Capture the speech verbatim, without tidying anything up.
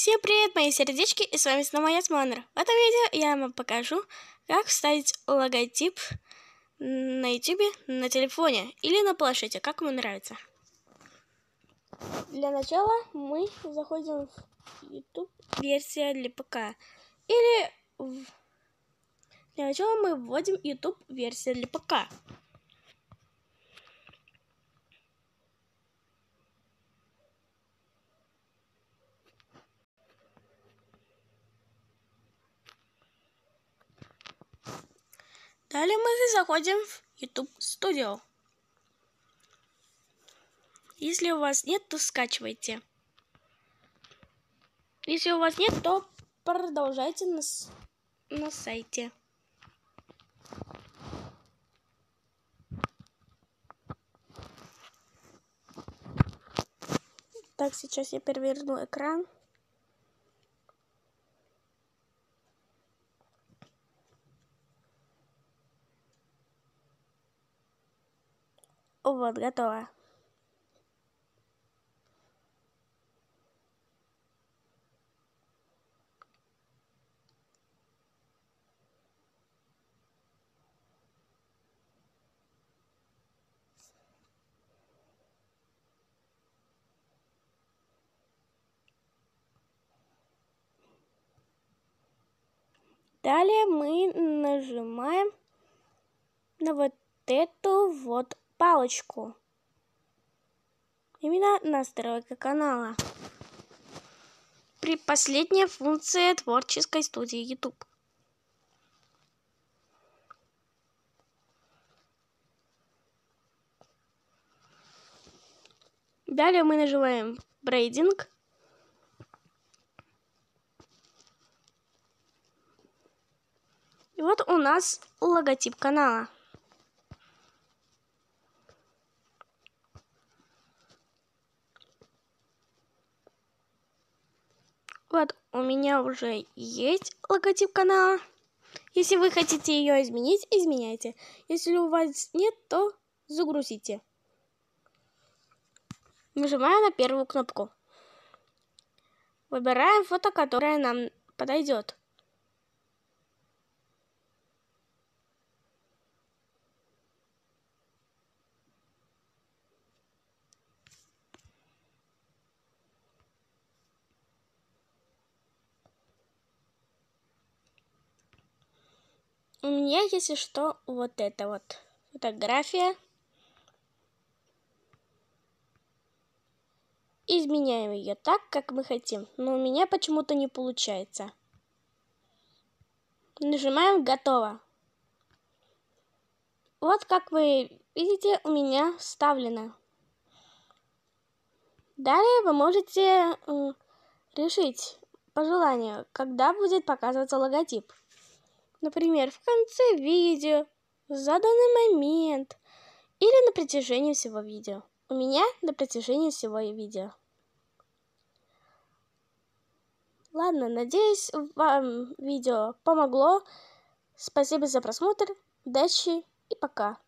Всем привет, мои сердечки, и с вами снова я, Смонер. В этом видео я вам покажу, как вставить логотип на ютубе на телефоне или на планшете, как вам нравится. Для начала мы заходим в YouTube версия для ПК. Или в... для начала мы вводим YouTube версия для ПК. Далее мы заходим в YouTube Studio. Если у вас нет, то скачивайте. Если у вас нет, то продолжайте на, на сайте. Так, сейчас я переверну экран. Вот, готово. Далее мы нажимаем на вот эту вот палочку. Именно настройка канала. При последняя функция творческой студии YouTube. Далее мы нажимаем брендинг. И вот у нас логотип канала. Вот у меня уже есть логотип канала. Если вы хотите ее изменить, изменяйте. Если у вас нет, то загрузите. Нажимаем на первую кнопку. Выбираем фото, которое нам подойдет. У меня, если что, вот эта вот фотография. Изменяем ее так, как мы хотим, но у меня почему-то не получается. Нажимаем «Готово». Вот как вы видите, у меня вставлено. Далее вы можете э, решить по желанию, когда будет показываться логотип. Например, в конце видео, в заданный момент или на протяжении всего видео. У меня на протяжении всего видео. Ладно, надеюсь, вам видео помогло. Спасибо за просмотр, удачи и пока.